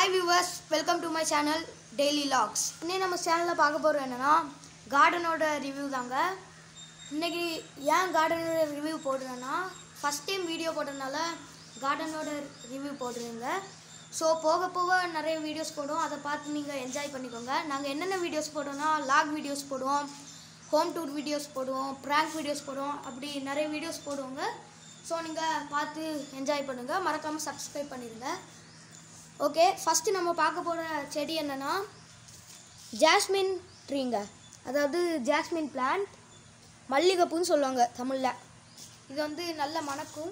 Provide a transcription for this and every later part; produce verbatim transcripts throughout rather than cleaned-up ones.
Hi viewers, welcome to my channel Daily Logs. இன்னைக்கு நம்ம சேனல்ல பார்க்க போறது என்னன்னா கார்டனோட ரிவ்யூ தாங்க. இன்னைக்கு ஏன் கார்டனோட ரிவ்யூ போடுறேன்னா ஃபர்ஸ்ட் டைம் வீடியோ போடுறதுனால கார்டனோட ரிவ்யூ போடுறேங்க. ஸோ போக போக நிறைய வீடியோஸ் போடுவோம், அதை பார்த்து நீங்கள் என்ஜாய் பண்ணிக்கோங்க. நாங்கள் என்னென்ன வீடியோஸ் போடுவோம்னா லாக் வீடியோஸ் போடுவோம், ஹோம் டூர் வீடியோஸ் போடுவோம், ப்ராங்க் வீடியோஸ் போடுவோம், அப்படி நிறைய வீடியோஸ் போடுவோங்க. ஸோ நீங்கள் பார்த்து என்ஜாய் பண்ணுங்கள், மறக்காமல் சப்ஸ்கிரைப் பண்ணிடுங்க. ஓகே, ஃபஸ்ட்டு நம்ம பார்க்க போகிற செடி என்னென்னா ஜாஸ்மின் ட்ரீங்க, அதாவது ஜாஸ்மின் பிளான்ட், மல்லிகைப்பூன்னு சொல்லுவாங்க தமிழில். இது வந்து நல்ல மணக்கும்.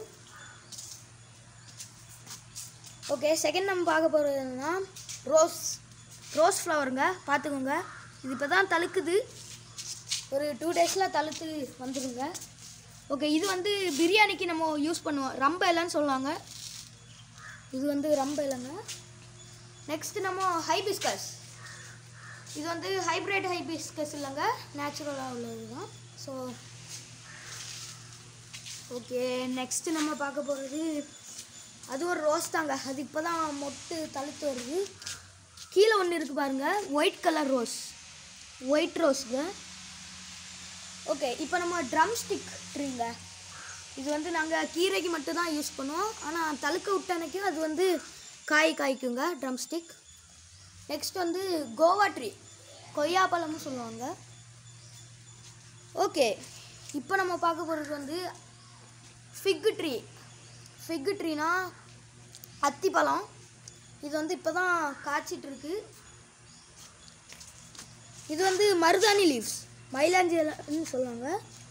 ஓகே, செகண்ட் நம்ம பார்க்க போகிறது என்னென்னா ரோஸ் ரோஸ் ஃப்ளவருங்க. பார்த்துக்கோங்க, இது இப்போ தான் தழுக்குது, ஒரு டூ டேஸில் தழுத்து வந்துடுங்க. ஓகே, இது வந்து பிரியாணிக்கு நம்ம யூஸ் பண்ணுவோம், ரம்ப இலைன்னு சொல்லுவாங்க. இது வந்து ரொம்ப இல்லைங்க. நெக்ஸ்ட் நம்ம ஹைபிஸ்கஸ், இது வந்து ஹைப்ரிட் ஹைபிஸ்கஸ் இல்லைங்க, நேச்சுரலாக உள்ளது தான். ஸோ ஓகே, நெக்ஸ்ட்டு நம்ம பார்க்க போகிறது அது ஒரு ரோஸ் தாங்க. அது இப்போ தான் மொட்டு தழுத்து வருது. கீழே ஒன்று இருக்குது பாருங்கள், ஒயிட் கலர் ரோஸ், ஒயிட் ரோஸுங்க. ஓகே, இப்போ நம்ம ட்ரம் ஸ்டிக் ட்ரீங்க. இது வந்து நாங்கள் கீரைக்கு மட்டும்தான் யூஸ் பண்ணுவோம், ஆனால் தழுக்க விட்டனைக்கும் அது வந்து காய் காய்க்குங்க, ட்ரம் ஸ்டிக். நெக்ஸ்ட் வந்து கோவா ட்ரீ, கொய்யாப்பழம்னு சொல்லுவாங்க. ஓகே, இப்போ நம்ம பார்க்க போகிறது வந்து ஃபிக் ட்ரீ. ஃபிக் ட்ரீனா அத்திப்பழம். இது வந்து இப்போ தான் காய்ச்சிட்ருக்கு. இது வந்து மருதாணி லீவ்ஸ், மயிலாஞ்சி இலைன்னு சொல்லுவாங்க.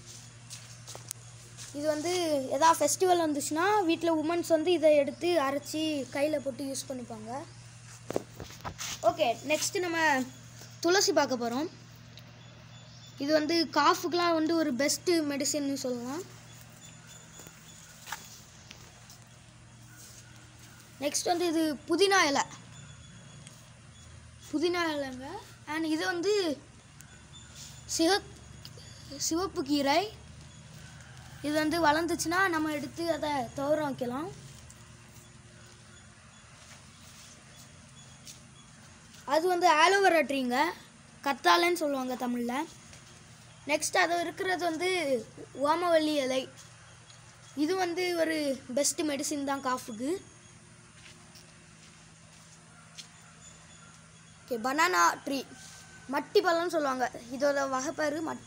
இது வந்து எதாவது ஃபெஸ்டிவல் வந்துச்சுன்னா வீட்டில் உமன்ஸ் வந்து இதை எடுத்து அரைச்சி கையில் போட்டு யூஸ் பண்ணிப்பாங்க. ஓகே, நெக்ஸ்ட்டு நம்ம துளசி பார்க்க போகிறோம். இது வந்து காஃபுக்கெலாம் வந்து ஒரு பெஸ்ட்டு மெடிசின்னு சொல்லலாம். நெக்ஸ்ட் வந்து இது புதினா இலை, புதினா இலைங்க. அண்ட் இது வந்து சிவ சிவப்பு கீரை. இது வந்து வளர்ந்துச்சுன்னா நம்ம எடுத்து அதை துவர வைக்கலாம். அது வந்து ஆலோவேரா ட்ரீங்க, கத்தாழைன்னு சொல்லுவாங்க தமிழில். நெக்ஸ்ட் அது இருக்கிறது வந்து ஓமவல்லி இலை. இது வந்து ஒரு பெஸ்ட்டு மெடிசின் தான் காஃபுக்கு. ஓகே, பனானா ட்ரீ, மட்டி பழம்னு சொல்லுவாங்க, இதோட வகைப்பேரு மட்டி